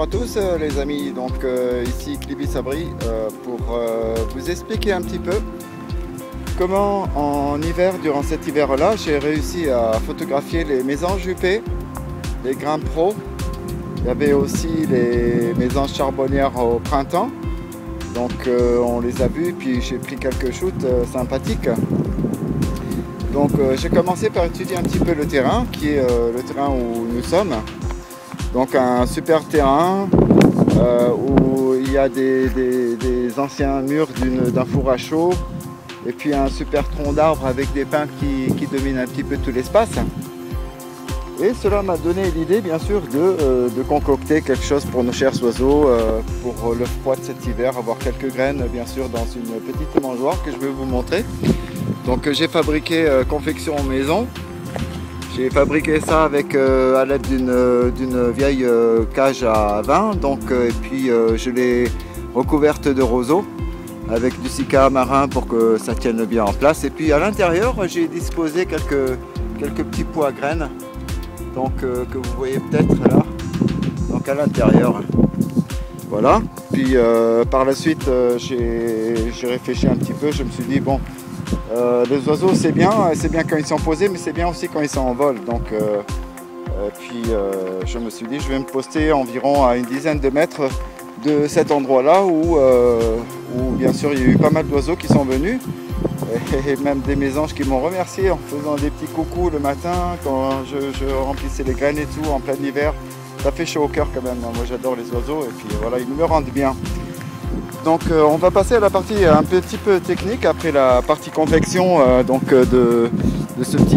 à tous les amis, donc ici Clibi Sabri pour vous expliquer un petit peu comment en hiver, durant cet hiver là, j'ai réussi à photographier les mésanges huppés, les grains pro. Il y avait aussi les mésanges charbonnières au printemps, donc on les a vus, puis j'ai pris quelques shoots sympathiques. Donc j'ai commencé par étudier un petit peu le terrain, qui est le terrain où nous sommes. Donc un super terrain où il y a des anciens murs d'un four à chaud et puis un super tronc d'arbre avec des pins qui dominent un petit peu tout l'espace. Et cela m'a donné l'idée bien sûr de concocter quelque chose pour nos chers oiseaux, pour le froid de cet hiver, avoir quelques graines bien sûr dans une petite mangeoire que je vais vous montrer. Donc j'ai fabriqué confection maison. J'ai fabriqué ça avec à l'aide d'une vieille cage à vin, donc, et puis je l'ai recouverte de roseaux avec du cica marin pour que ça tienne bien en place. Et puis à l'intérieur, j'ai disposé quelques petits pots à graines, donc, que vous voyez peut-être là, donc à l'intérieur. Voilà. Puis par la suite, j'ai réfléchi un petit peu, je me suis dit bon, les oiseaux c'est bien quand ils sont posés, mais c'est bien aussi quand ils sont en vol. Donc, puis je me suis dit je vais me poster environ à une dizaine de mètres de cet endroit-là où bien sûr il y a eu pas mal d'oiseaux qui sont venus et même des mésanges qui m'ont remercié en faisant des petits coucous le matin quand je remplissais les graines et tout en plein hiver. Ça fait chaud au cœur quand même. Moi j'adore les oiseaux et puis voilà, ils me rendent bien. Donc on va passer à la partie un petit peu technique après la partie confection de cette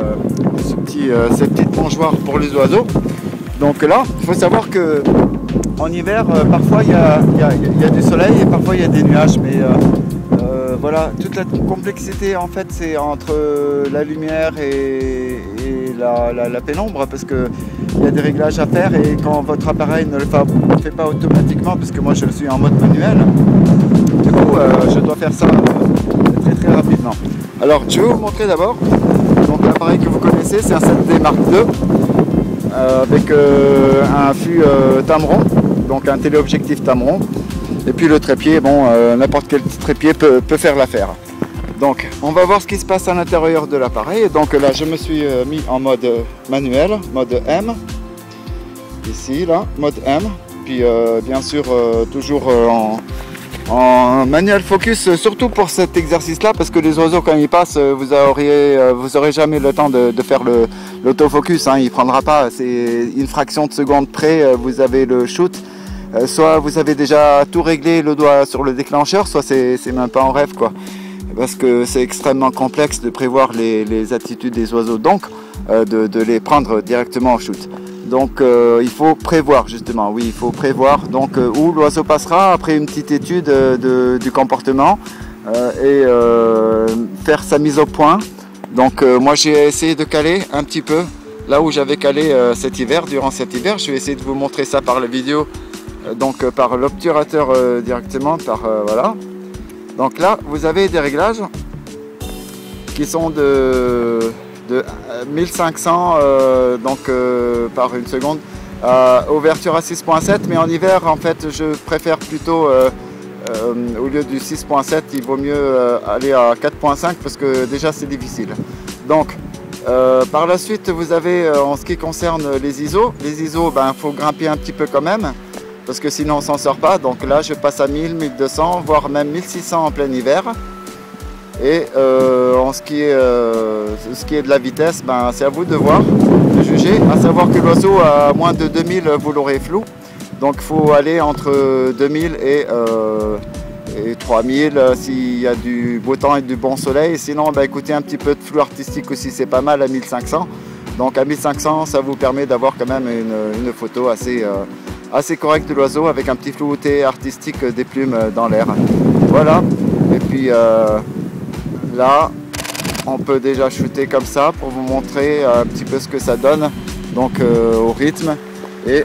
petite mangeoire pour les oiseaux. Donc là, il faut savoir que en hiver, parfois il y a du soleil et parfois il y a des nuages, mais voilà, toute la complexité en fait c'est entre la lumière et la pénombre, parce que il y a des réglages à faire et quand votre appareil ne le fait pas automatiquement, parce que moi je le suis en mode manuel, du coup je dois faire ça très rapidement. Alors je vais vous montrer d'abord, donc l'appareil que vous connaissez c'est un 7D Mark II avec un fût Tamron, donc un téléobjectif Tamron, et puis le trépied, bon n'importe quel trépied peut faire l'affaire. Donc on va voir ce qui se passe à l'intérieur de l'appareil. Donc là je me suis mis en mode manuel, mode M, ici là, mode M, puis bien sûr toujours en manuel focus, surtout pour cet exercice là, parce que les oiseaux quand ils passent, vous aurez jamais le temps de faire l'autofocus, hein, il prendra pas, c'est une fraction de seconde près, vous avez le shoot. Soit vous avez déjà tout réglé, le doigt sur le déclencheur, soit c'est même pas en rêve quoi. Parce que c'est extrêmement complexe de prévoir les attitudes des oiseaux, donc de les prendre directement en shoot. Donc il faut prévoir justement, oui il faut prévoir donc où l'oiseau passera après une petite étude du comportement et faire sa mise au point. Donc moi j'ai essayé de caler un petit peu là où j'avais calé cet hiver, durant cet hiver. Je vais essayer de vous montrer ça par la vidéo, donc par l'obturateur directement, voilà. Donc là, vous avez des réglages qui sont de 1500 par une seconde, ouverture à 6.7, mais en hiver, en fait, je préfère plutôt, au lieu du 6.7, il vaut mieux aller à 4.5 parce que déjà c'est difficile. Donc, par la suite, vous avez, en ce qui concerne les ISO, ben, faut grimper un petit peu quand même, parce que sinon on s'en sort pas. Donc là je passe à 1000, 1200, voire même 1600 en plein hiver. Et en ce qui est de la vitesse, ben, c'est à vous de voir, de juger. À savoir que l'oiseau à moins de 2000 vous l'aurez flou, donc il faut aller entre 2000 et 3000 s'il y a du beau temps et du bon soleil. Sinon ben, écoutez, un petit peu de flou artistique aussi c'est pas mal à 1500. Donc à 1500 ça vous permet d'avoir quand même une photo assez correct de l'oiseau avec un petit flouté artistique des plumes dans l'air. Voilà, et puis là on peut déjà shooter comme ça pour vous montrer un petit peu ce que ça donne, donc au rythme et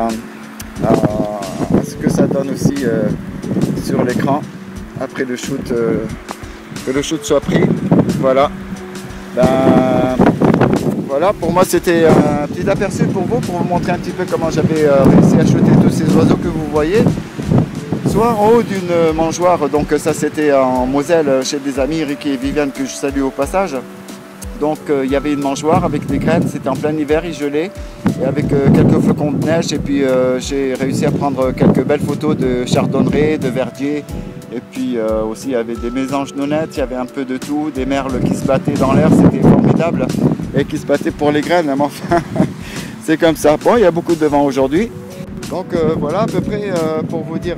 ce que ça donne aussi sur l'écran après le shoot, que le shoot soit pris. Voilà, ben, Voilà, pour moi c'était un petit aperçu pour vous montrer un petit peu comment j'avais réussi à shooter tous ces oiseaux que vous voyez. Soit en haut d'une mangeoire, donc ça c'était en Moselle chez des amis, Ricky et Viviane, que je salue au passage. Donc il y avait une mangeoire avec des graines, c'était en plein hiver, il gelait, et avec quelques flocons de neige, et puis j'ai réussi à prendre quelques belles photos de chardonneret, de verdier, et puis aussi il y avait des mésanges nonnettes, il y avait un peu de tout, des merles qui se battaient dans l'air, c'était formidable, et qui se battaient pour les graines, mais enfin c'est comme ça. Bon, il y a beaucoup de vent aujourd'hui, donc voilà à peu près pour vous dire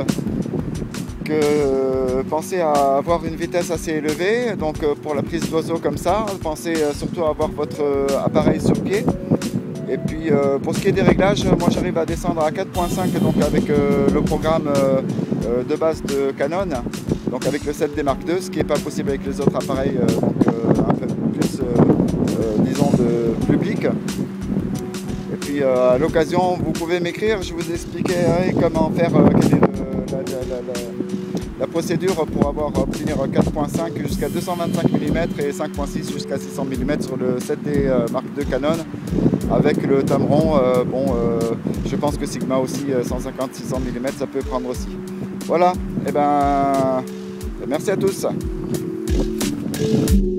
que pensez à avoir une vitesse assez élevée, donc pour la prise d'oiseaux comme ça, pensez surtout à avoir votre appareil sur pied. Et puis pour ce qui est des réglages, moi j'arrive à descendre à 4.5 donc avec le programme de base de Canon, donc avec le 7D Mark II, ce qui n'est pas possible avec les autres appareils un peu plus disons de public. Et puis à l'occasion vous pouvez m'écrire, je vous expliquerai comment faire la procédure pour obtenir 4.5 jusqu'à 225 mm et 5.6 jusqu'à 600 mm sur le 7D Mark II Canon avec le Tamron. Je pense que Sigma aussi 150-600 mm ça peut prendre aussi. Voilà, et merci à tous.